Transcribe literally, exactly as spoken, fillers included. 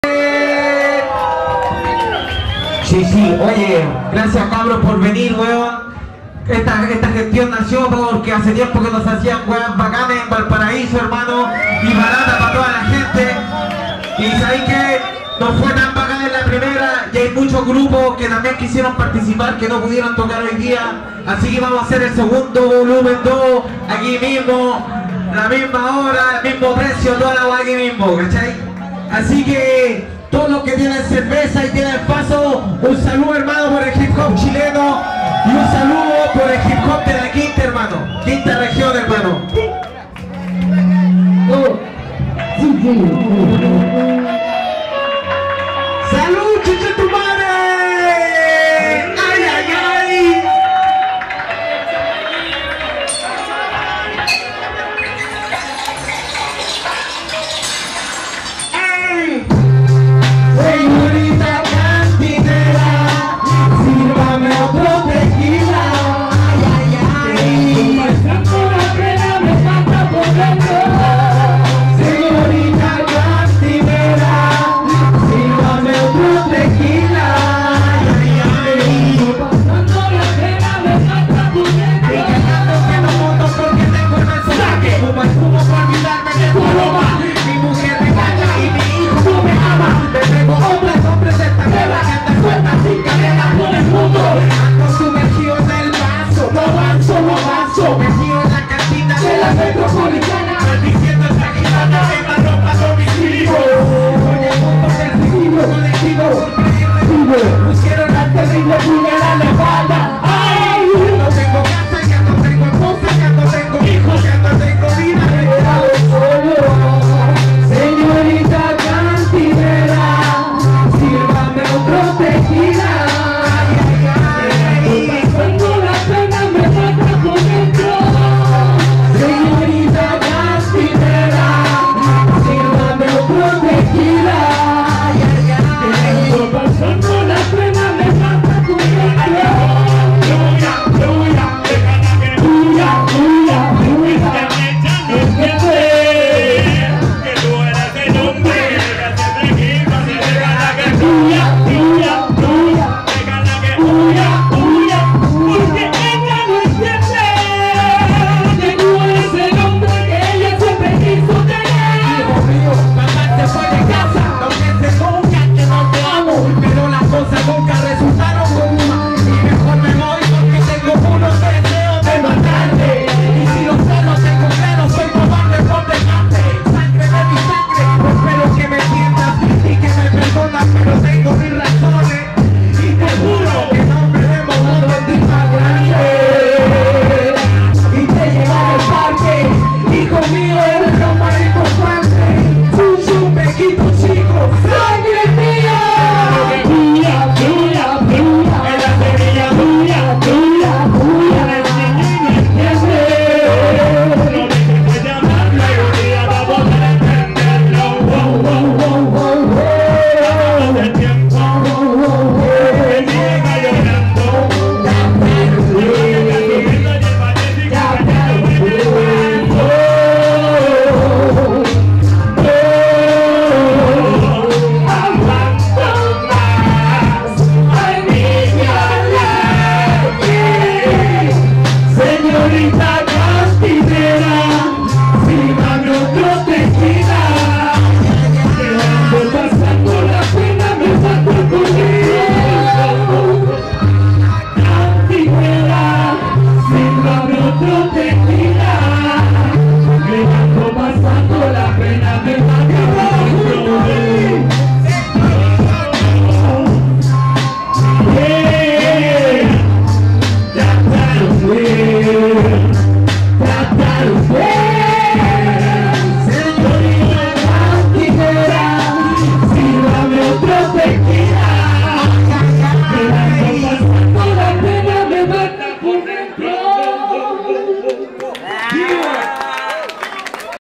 Sí, sí, oye, gracias cabros por venir, weón. Esta, esta gestión nació porque hace tiempo que nos hacían weón bacanes en Valparaíso, hermano, y barata para toda la gente. Y sabéis que no fue tan bacán en la primera y hay muchos grupos que también quisieron participar que no pudieron tocar hoy día. Así que vamos a hacer el segundo volumen dos aquí mismo, la misma hora, el mismo precio, toda la weá aquí mismo, ¿cachai? Así que todos los que tienen cerveza y tienen paso, un saludo, hermano.